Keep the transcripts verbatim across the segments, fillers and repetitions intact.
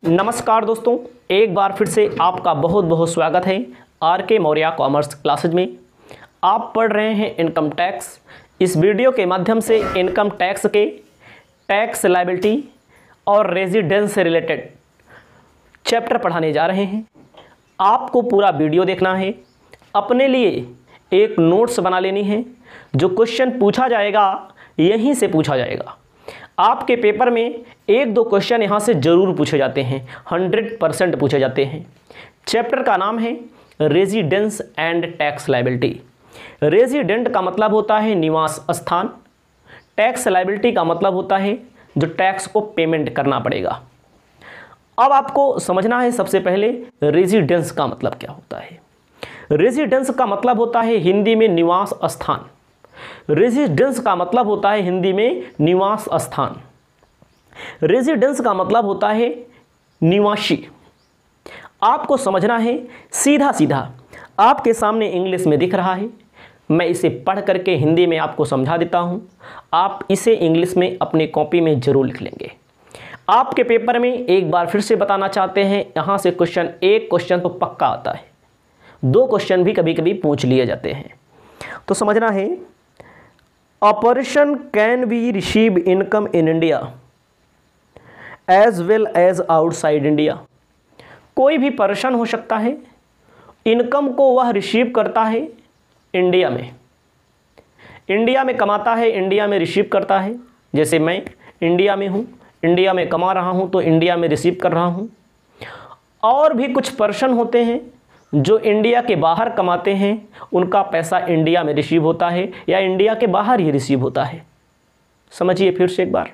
नमस्कार दोस्तों, एक बार फिर से आपका बहुत बहुत स्वागत है आर के मौर्या कॉमर्स क्लासेज में। आप पढ़ रहे हैं इनकम टैक्स। इस वीडियो के माध्यम से इनकम टैक्स के टैक्स लायबिलिटी और रेजिडेंस से रिलेटेड चैप्टर पढ़ाने जा रहे हैं। आपको पूरा वीडियो देखना है, अपने लिए एक नोट्स बना लेनी है। जो क्वेश्चन पूछा जाएगा यहीं से पूछा जाएगा। आपके पेपर में एक दो क्वेश्चन यहाँ से ज़रूर पूछे जाते हैं, हंड्रेड परसेंट पूछे जाते हैं। चैप्टर का नाम है residence and tax liability. Resident का मतलब होता है निवास स्थान, टैक्स लायबिलिटी का मतलब होता है जो टैक्स को पेमेंट करना पड़ेगा। अब आपको समझना है सबसे पहले रेजिडेंस का मतलब क्या होता है। रेजिडेंस का मतलब होता है हिंदी में निवास स्थान। रेजिडेंस का मतलब होता है हिंदी में निवास स्थान। रेजिडेंस का मतलब होता है निवासी। आपको समझना है, सीधा सीधा आपके सामने इंग्लिश में दिख रहा है, मैं इसे पढ़ करके हिंदी में आपको समझा देता हूँ। आप इसे इंग्लिश में अपनी कॉपी में ज़रूर लिख लेंगे। आपके पेपर में एक बार फिर से बताना चाहते हैं, यहाँ से क्वेश्चन एक क्वेश्चन तो पक्का आता है, दो क्वेश्चन भी कभी कभी पूछ लिए जाते हैं। तो समझना है, A person can be receive income in India as well as outside India। कोई भी पर्सन हो सकता है, इनकम को वह रिसीव करता है इंडिया में, इंडिया में कमाता है, इंडिया में रिसीव करता है। जैसे मैं इंडिया में हूँ, इंडिया में कमा रहा हूँ तो इंडिया में रिसीव कर रहा हूँ। और भी कुछ पर्सन होते हैं जो इंडिया के बाहर कमाते हैं, उनका पैसा इंडिया में रिसीव होता है या इंडिया के बाहर ही रिसीव होता है। समझिए फिर से एक बार,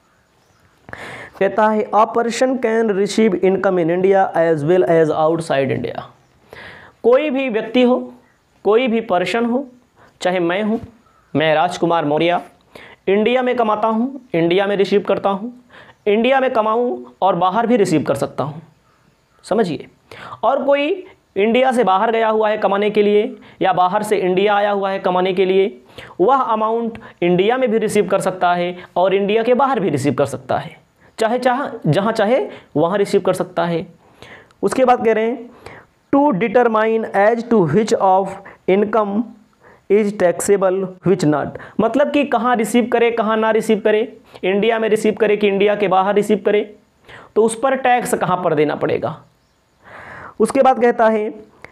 कहता है a person can receive income in India as well as outside India. कोई भी व्यक्ति हो, कोई भी पर्सन हो, चाहे मैं हूँ, मैं राजकुमार मौर्य इंडिया में कमाता हूँ, इंडिया में रिसीव करता हूँ, इंडिया में कमाऊँ और बाहर भी रिसीव कर सकता हूँ। समझिए। और कोई इंडिया से बाहर गया हुआ है कमाने के लिए या बाहर से इंडिया आया हुआ है कमाने के लिए, वह अमाउंट इंडिया में भी रिसीव कर सकता है और इंडिया के बाहर भी रिसीव कर सकता है, चाहे चाह जहाँ चाहे वहाँ रिसीव कर सकता है। उसके बाद कह रहे हैं to determine as to which of income is taxable which not. मतलब कि कहाँ रिसीव करे, कहाँ ना रिसीव करे, इंडिया में रिसीव करे कि इंडिया के बाहर रिसीव करे, तो उस पर टैक्स कहाँ पर देना पड़ेगा। उसके बाद कहता है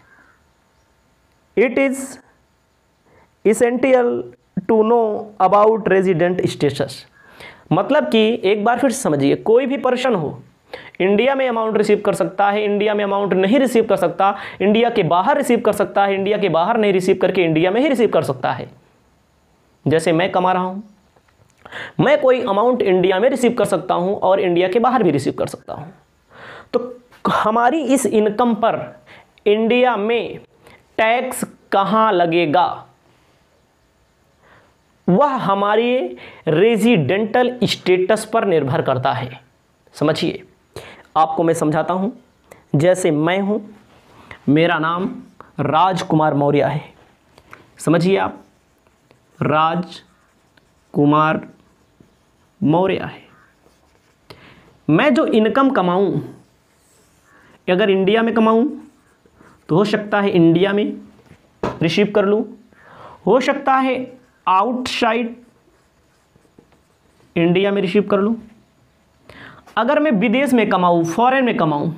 it is essential to know about resident status. मतलब कि एक बार फिर समझिए, कोई भी पर्सन हो, इंडिया में अमाउंट रिसीव कर सकता है, इंडिया में अमाउंट नहीं रिसीव कर सकता, इंडिया के बाहर रिसीव कर सकता है, इंडिया के बाहर नहीं रिसीव करके इंडिया में ही रिसीव कर सकता है। जैसे मैं कमा रहा हूँ, मैं कोई अमाउंट इंडिया में रिसीव कर सकता हूँ और इंडिया के बाहर भी रिसीव कर सकता हूँ। तो हमारी इस इनकम पर इंडिया में टैक्स कहाँ लगेगा, वह हमारे रेजिडेंटल स्टेटस पर निर्भर करता है। समझिए, आपको मैं समझाता हूँ। जैसे मैं हूँ, मेरा नाम राजकुमार मौर्य है। समझिए आप, राजकुमार मौर्य है। मैं जो इनकम कमाऊँ, अगर इंडिया में कमाऊं तो हो सकता है इंडिया में रिसीव कर लूं, हो सकता है आउटसाइड इंडिया में रिसीव कर लूं। अगर मैं विदेश में कमाऊं, फॉरेन में कमाऊं,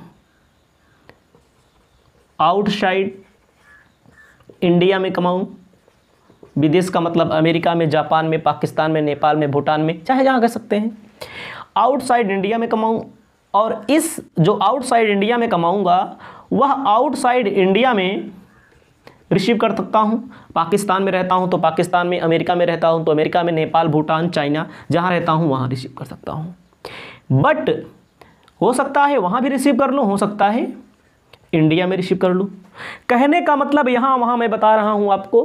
आउटसाइड इंडिया में कमाऊं। विदेश का मतलब अमेरिका में, जापान में, पाकिस्तान में, नेपाल में, भूटान में, चाहे जहां कह सकते हैं। आउटसाइड इंडिया में कमाऊं, और इस जो आउटसाइड इंडिया में कमाऊंगा वह आउटसाइड इंडिया में रिसीव कर सकता हूं। पाकिस्तान में रहता हूं तो पाकिस्तान में, अमेरिका में रहता हूं तो अमेरिका में, नेपाल, भूटान, चाइना, जहां रहता हूं वहां रिसीव कर सकता हूं। बट हो सकता है वहां भी रिसीव कर लूं, हो सकता है इंडिया में रिसीव कर लूं। कहने का मतलब यहां वहां मैं बता रहा हूं आपको,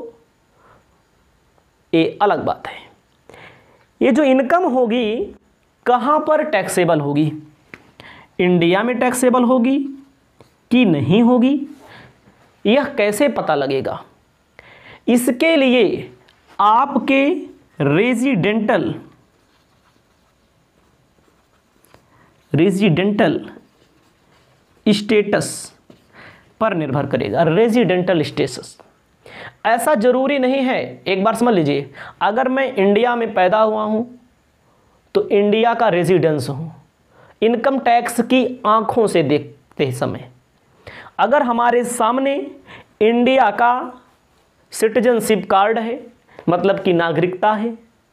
ये अलग बात है। ये जो इनकम होगी कहां पर टैक्सेबल होगी, इंडिया में टैक्सेबल होगी कि नहीं होगी, यह कैसे पता लगेगा। इसके लिए आपके रेजिडेंटल रेजिडेंटल स्टेटस पर निर्भर करेगा, रेजिडेंटल स्टेटस। ऐसा जरूरी नहीं है, एक बार समझ लीजिए, अगर मैं इंडिया में पैदा हुआ हूं तो इंडिया का रेजिडेंस हूं, इनकम टैक्स की आंखों से देखते समय अगर हमारे सामने इंडिया का सिटीजनशिप कार्ड है, मतलब कि नागरिकता है,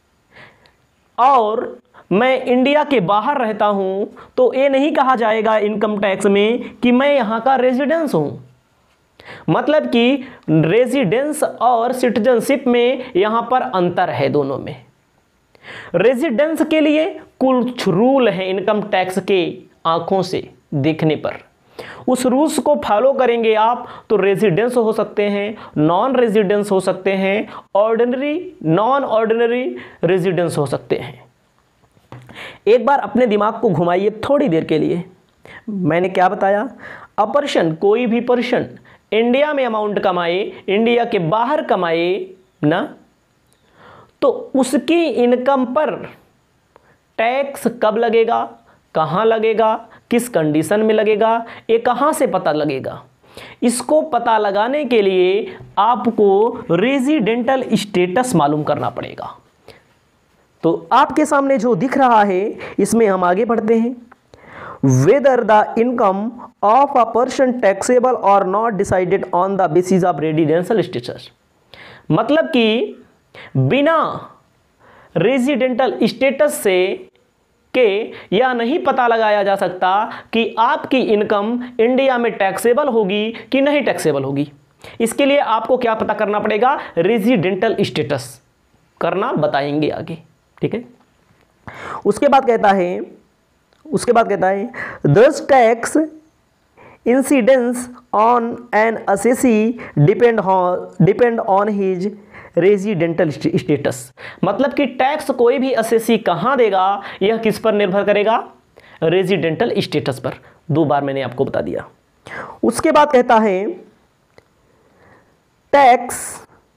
और मैं इंडिया के बाहर रहता हूं, तो ये नहीं कहा जाएगा इनकम टैक्स में कि मैं यहां का रेजिडेंस हूं। मतलब कि रेजिडेंस और सिटीजनशिप में यहां पर अंतर है दोनों में। रेजिडेंस के लिए कुछ रूल हैं इनकम टैक्स के आंखों से देखने पर, उस रूल्स को फॉलो करेंगे आप तो रेजिडेंस हो सकते हैं, नॉन रेजिडेंस हो सकते हैं, ऑर्डिनरी नॉन ऑर्डिनरी रेजिडेंस हो सकते हैं। एक बार अपने दिमाग को घुमाइए थोड़ी देर के लिए। मैंने क्या बताया? अ पर्सन, कोई भी पर्सन इंडिया में अमाउंट कमाए, इंडिया के बाहर कमाए ना, तो उसकी इनकम पर टैक्स कब लगेगा, कहाँ लगेगा, किस कंडीशन में लगेगा, ये कहाँ से पता लगेगा? इसको पता लगाने के लिए आपको रेजिडेंटल स्टेटस मालूम करना पड़ेगा। तो आपके सामने जो दिख रहा है इसमें हम आगे बढ़ते हैं। Whether the income of a person taxable or not decided on the basis of residential status, मतलब कि बिना रेजिडेंटल स्टेटस से के यह नहीं पता लगाया जा सकता कि आपकी इनकम इंडिया में टैक्सेबल होगी कि नहीं टैक्सेबल होगी। इसके लिए आपको क्या पता करना पड़ेगा? रेजिडेंटल स्टेटस करना बताएंगे आगे, ठीक है। उसके बाद कहता है उसके बाद कहता है thus tax incidence on an assessee depend depend on his residential status, मतलब कि टैक्स कोई भी असेसी कहां देगा यह किस पर निर्भर करेगा? रेजिडेंटल स्टेटस पर। दो बार मैंने आपको बता दिया। उसके बाद कहता है tax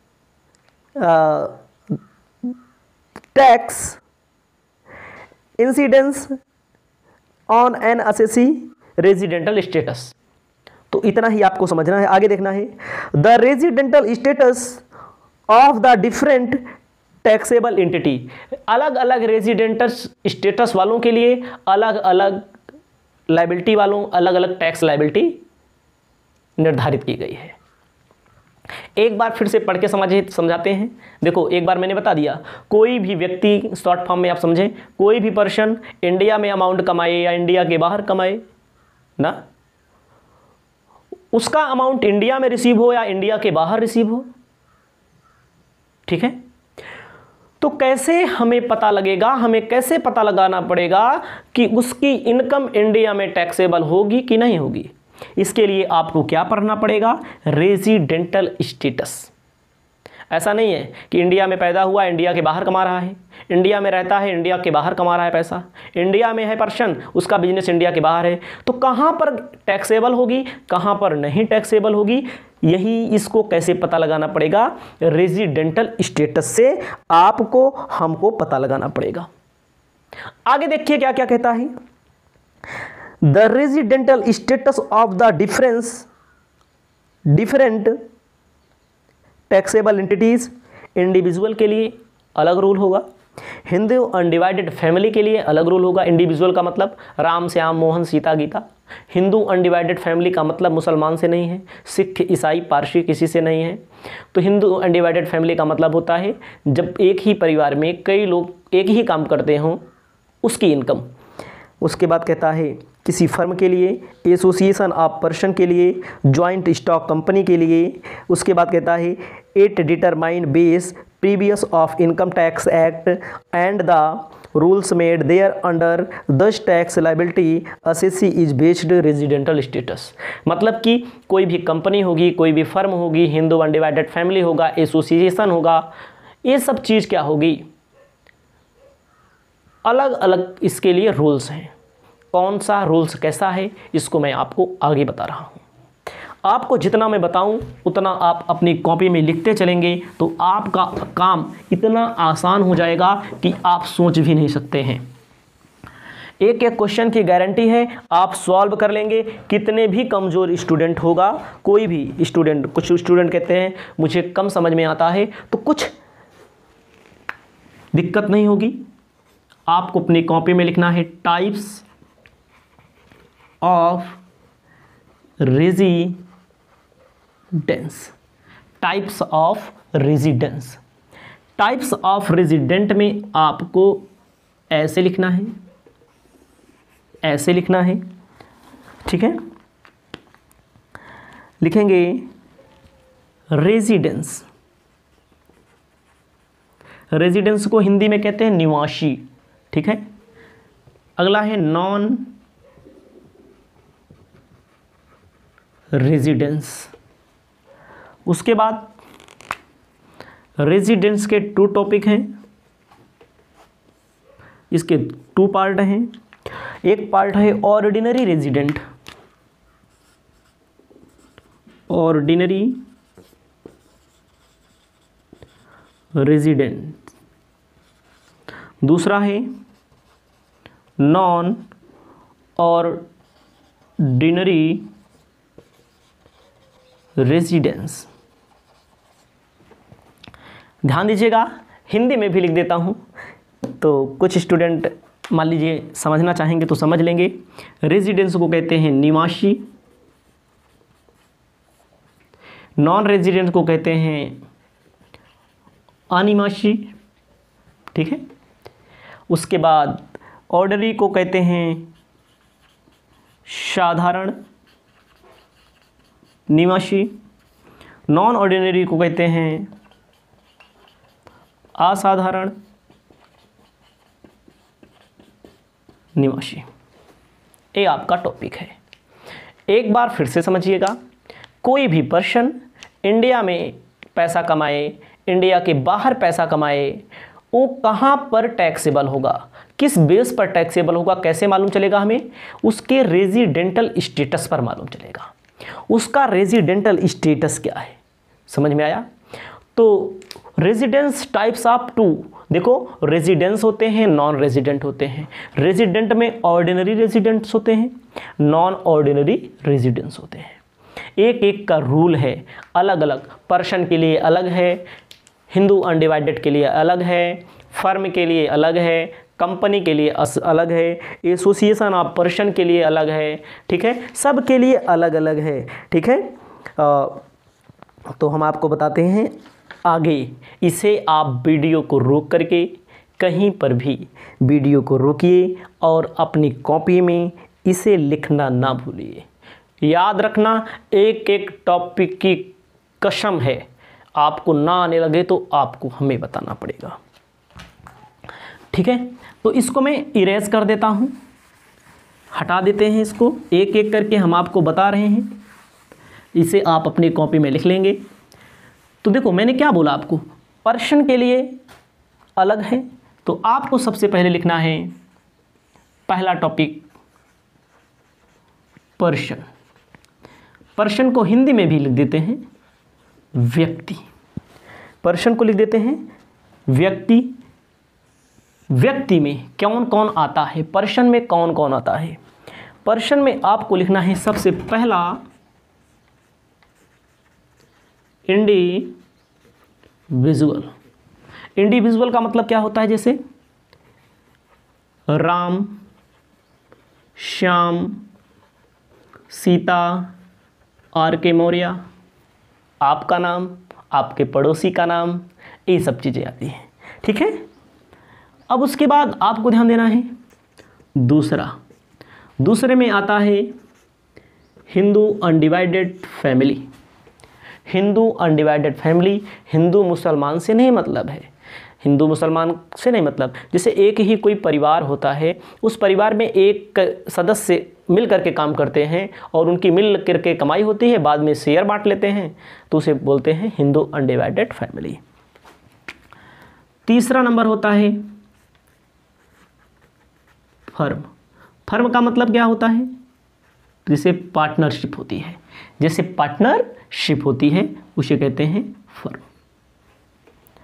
tax incidence on an assessee residential status. तो इतना ही आपको समझना है, आगे देखना है। The residential status of the different taxable entity, अलग अलग रेजिडेंटल स्टेटस वालों के लिए अलग अलग लायबिलिटी वालों अलग अलग टैक्स लायबिलिटी निर्धारित की गई है। एक बार फिर से पढ़ के समझे समझाते हैं। देखो, एक बार मैंने बता दिया, कोई भी व्यक्ति, शॉर्ट फॉर्म में आप समझें, कोई भी पर्सन इंडिया में अमाउंट कमाए या इंडिया के बाहर कमाए ना, उसका अमाउंट इंडिया में रिसीव हो या इंडिया के बाहर रिसीव हो, ठीक है। तो कैसे हमें पता लगेगा, हमें कैसे पता लगाना पड़ेगा कि उसकी इनकम इंडिया में टैक्सेबल होगी कि नहीं होगी? इसके लिए आपको क्या पढ़ना पड़ेगा? Residential status. ऐसा नहीं है कि इंडिया में पैदा हुआ, इंडिया के बाहर कमा रहा है, इंडिया में रहता है, इंडिया के बाहर कमा रहा है पैसा, इंडिया में है पर्सन, उसका बिजनेस इंडिया के बाहर है, तो कहाँ पर टैक्सेबल होगी, कहाँ पर नहीं टैक्सेबल होगी? यही इसको कैसे पता लगाना पड़ेगा? रेजिडेंटल स्टेटस से आपको हमको पता लगाना पड़ेगा। आगे देखिए क्या क्या कहता है। The residential status of the difference different taxable entities, individual के लिए अलग रूल होगा, हिंदू अनडिवाइडेड फैमिली के लिए अलग रूल होगा। इंडिविजुअल का मतलब Ram Shyam Mohan Sita Gita, Hindu undivided family का मतलब मुसलमान से नहीं है, सिख ईसाई पारसी किसी से नहीं है। तो हिंदू अनडिवाइडेड फैमिली का मतलब होता है जब एक ही परिवार में कई लोग एक ही काम करते हों, उसकी इनकम। उसके बाद कहता है किसी फर्म के लिए, एसोसिएशन ऑफ पर्सन के लिए, जॉइंट स्टॉक कंपनी के लिए। उसके बाद कहता है it determine base previous of income tax act and the rules made there under thus tax liability assessee is based residential status, मतलब कि कोई भी कंपनी होगी, कोई भी फर्म होगी, हिंदू अनडिवाइडेड फैमिली होगा, एसोसिएशन होगा, ये सब चीज़ क्या होगी? अलग अलग इसके लिए रूल्स हैं। कौन सा रूल्स कैसा है इसको मैं आपको आगे बता रहा हूँ। आपको जितना मैं बताऊं उतना आप अपनी कॉपी में लिखते चलेंगे तो आपका काम इतना आसान हो जाएगा कि आप सोच भी नहीं सकते हैं। एक एक क्वेश्चन की गारंटी है, आप सॉल्व कर लेंगे। कितने भी कमज़ोर स्टूडेंट होगा, कोई भी स्टूडेंट, कुछ स्टूडेंट कहते हैं मुझे कम समझ में आता है, तो कुछ दिक्कत नहीं होगी। आपको अपनी कॉपी में लिखना है types of residence, types of residence. Types of resident में आपको ऐसे लिखना है, ऐसे लिखना है, ठीक है। लिखेंगे रेजिडेंस, रेजिडेंस को हिंदी में कहते हैं निवासी, ठीक है। अगला है नॉन रेजिडेंस। उसके बाद रेजिडेंस के टू टॉपिक हैं, इसके टू पार्ट हैं। एक पार्ट है ऑर्डिनरी रेजिडेंट, ऑर्डिनरी रेजिडेंट। दूसरा है नॉन ऑर्डिनरी रेजिडेंस। ध्यान दीजिएगा, हिंदी में भी लिख देता हूँ, तो कुछ स्टूडेंट मान लीजिए समझना चाहेंगे तो समझ लेंगे। रेजिडेंस को कहते हैं निवासी, नॉन रेजिडेंट को कहते हैं अनिवासी, ठीक है। उसके बाद ऑर्डनरी को कहते हैं साधारण निवासी, नॉन ऑर्डिनरी को कहते हैं असाधारण निवासी। ये आपका टॉपिक है। एक बार फिर से समझिएगा, कोई भी पर्सन इंडिया में पैसा कमाए, इंडिया के बाहर पैसा कमाए, वो कहाँ पर टैक्सेबल होगा, किस बेस पर टैक्सेबल होगा, कैसे मालूम चलेगा हमें? उसके रेजिडेंटल स्टेटस पर मालूम चलेगा। उसका रेजिडेंटल स्टेटस क्या है, समझ में आया? तो रेजिडेंस टाइप्स ऑफ टू, देखो रेजिडेंस होते हैं, नॉन रेजिडेंट होते हैं। रेजिडेंट में ऑर्डिनरी रेजिडेंट्स होते हैं, नॉन ऑर्डिनरी रेजिडेंट्स होते हैं। एक एक का रूल है, अलग अलग पर्सन के लिए अलग है, हिंदू अनडिवाइडेड के लिए अलग है, फर्म के लिए अलग है, कंपनी के लिए अलग है, एसोसिएशन ऑफ पर्सन के लिए अलग है, ठीक है। सब के लिए अलग अलग है, ठीक है। आ, तो हम आपको बताते हैं आगे। इसे आप वीडियो को रोक करके कहीं पर भी वीडियो को रोकिए और अपनी कॉपी में इसे लिखना ना भूलिए। याद रखना, एक एक टॉपिक की कसम है, आपको ना आने लगे तो आपको हमें बताना पड़ेगा, ठीक है। तो इसको मैं इरेज कर देता हूँ, हटा देते हैं इसको। एक एक करके हम आपको बता रहे हैं, इसे आप अपनी कॉपी में लिख लेंगे। तो देखो मैंने क्या बोला आपको, पर्सन के लिए अलग है, तो आपको सबसे पहले लिखना है पहला टॉपिक पर्सन। पर्सन को हिंदी में भी लिख देते हैं व्यक्ति। पर्सन को लिख देते हैं व्यक्ति। व्यक्ति में कौन कौन आता है, पर्सन में कौन कौन आता है? पर्सन में आपको लिखना है सबसे पहला इंडिविजुअल। इंडिविजुअल का मतलब क्या होता है? जैसे राम, श्याम, सीता, आर के मौर्य, आपका नाम, आपके पड़ोसी का नाम, ये सब चीज़ें आती हैं, ठीक है। अब उसके बाद आपको ध्यान देना है दूसरा। दूसरे में आता है Hindu undivided family. Hindu undivided family, Hindu मुसलमान से नहीं मतलब है, हिंदू मुसलमान से नहीं मतलब। जैसे एक ही कोई परिवार होता है, उस परिवार में एक सदस्य मिल करके काम करते हैं और उनकी मिल करके कमाई होती है, बाद में शेयर बांट लेते हैं, तो उसे बोलते हैं हिंदू अनडिवाइडेड फैमिली। तीसरा नंबर होता है फर्म। फर्म का मतलब क्या होता है? जैसे पार्टनरशिप होती है, जैसे पार्टनरशिप होती है उसे कहते हैं फर्म।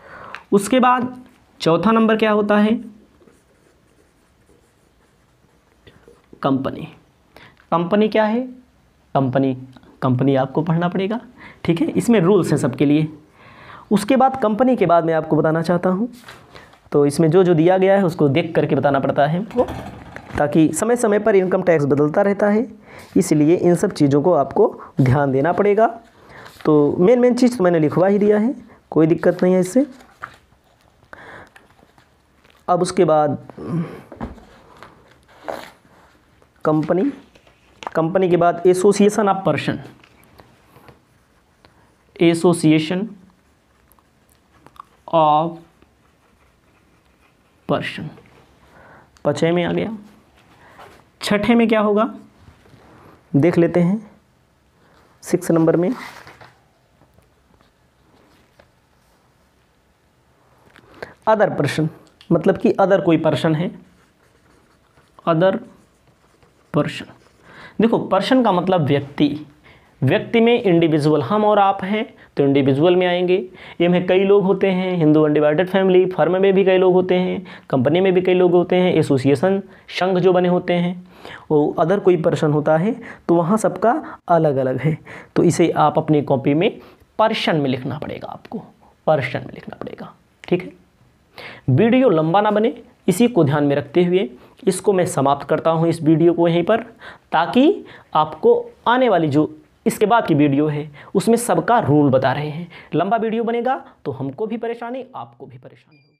उसके बाद चौथा नंबर क्या होता है? कंपनी। कंपनी क्या है? कंपनी कंपनी आपको पढ़ना पड़ेगा, ठीक है, इसमें रूल्स हैं सबके लिए। उसके बाद कंपनी के बाद मैं आपको बताना चाहता हूँ, तो इसमें जो जो दिया गया है उसको देख करके बताना पड़ता है वो, ताकि समय समय पर इनकम टैक्स बदलता रहता है, इसलिए इन सब चीज़ों को आपको ध्यान देना पड़ेगा। तो मेन मेन चीज़ तो मैंने लिखवा ही दिया है, कोई दिक्कत नहीं है इससे। अब उसके बाद कंपनी कंपनी के बाद association of person, association of person पचे में आ गया। छठे में क्या होगा देख लेते हैं, सिक्स नंबर में अदर पर्सन, मतलब कि अदर कोई पर्सन है, अदर पर्सन। देखो पर्सन का मतलब व्यक्ति, व्यक्ति में इंडिविजुअल हम और आप हैं तो इंडिविजुअल में आएंगे। ये में कई लोग होते हैं, हिंदू अनडिवाइडेड फैमिली, फर्म में भी कई लोग होते हैं, कंपनी में भी कई लोग होते हैं, एसोसिएशन संघ जो बने होते हैं, वो अदर कोई पर्सन होता है, तो वहाँ सबका अलग अलग है। तो इसे आप अपनी कॉपी में पर्सन में लिखना पड़ेगा, आपको पर्सन में लिखना पड़ेगा, ठीक है। वीडियो लंबा ना बने, इसी को ध्यान में रखते हुए इसको मैं समाप्त करता हूँ इस वीडियो को यहीं पर, ताकि आपको आने वाली जो इसके बाद की वीडियो है उसमें सबका रूल बता रहे हैं। लंबा वीडियो बनेगा तो हमको भी परेशानी, आपको भी परेशानी होगी।